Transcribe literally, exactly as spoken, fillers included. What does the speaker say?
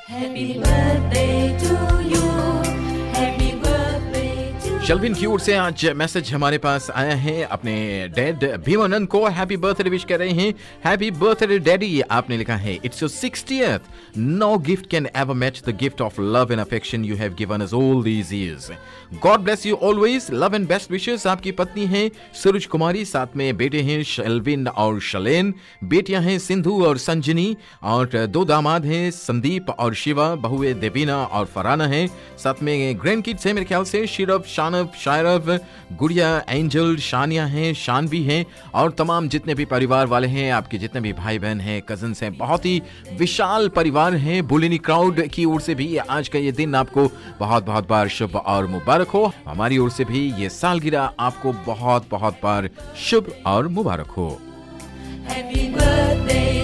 Happy birthday to you. Happy birthday to you. शलविन की ओर से आज मैसेज हमारे पास आया है, अपने डैड भीमानंद को हैप्पी बर्थडे विश कर रहे हैं। हैप्पी बर्थडे डैडी, आपने लिखा है it's your sixtieth. No gift can ever match the gift of love and affection you have given us all these years. God bless you always, love and best wishes. आपकी पत्नी है सूरज कुमारी, साथ में बेटे हैं शलविन और शलेन, बेटियां हैं सिंधु और संजनी, और दो दामाद हैं संदीप और शिवा, बहुए देवीना और फराना है, साथ में ग्रैंड किड्स है मेरे ख्याल से शिरब, शानब, शायरब, गुड़िया, एंजल, शानिया हैं, शानवी हैं, और तमाम जितने भी परिवार वाले हैं, आपके जितने भी भाई बहन हैं, कजन्स हैं, बहुत ही विशाल परिवार है। बुलिनी क्राउड की ओर से भी आज का ये दिन आपको बहुत बहुत बार शुभ और मुबारक हो। हमारी ओर से भी ये सालगिरह आपको बहुत बहुत बार शुभ और मुबारक हो। Happy birthday